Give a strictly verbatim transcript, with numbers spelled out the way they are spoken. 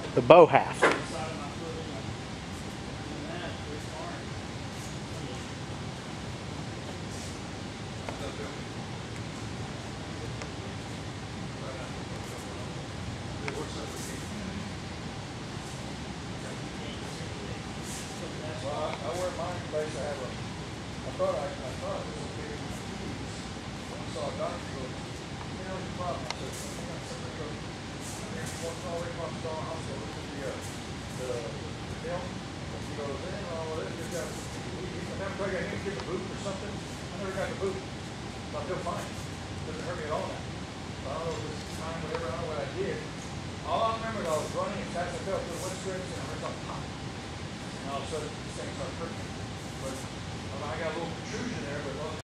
the bow half. Well, I, I wear mine in place. I have a, I thought I, I thought it was a big piece. When I saw a doctor, he goes, you know, the problem. I said, you know, somebody goes, I'm here, walking all the way across the dog house, so look at the, uh, the, the film. He goes, eh, well, well, this guy, he, he, I never told you I need to get the boot or something. I never got the boot. So I feel fine. Doesn't hurt me at all now. So I don't know if this is time, whatever, I don't know what I did. All I remember, I was running as fast as I felt through the wind strips, and I heard something pop. And all of a sudden, this thing started hurting. But well, I got a little protrusion there, but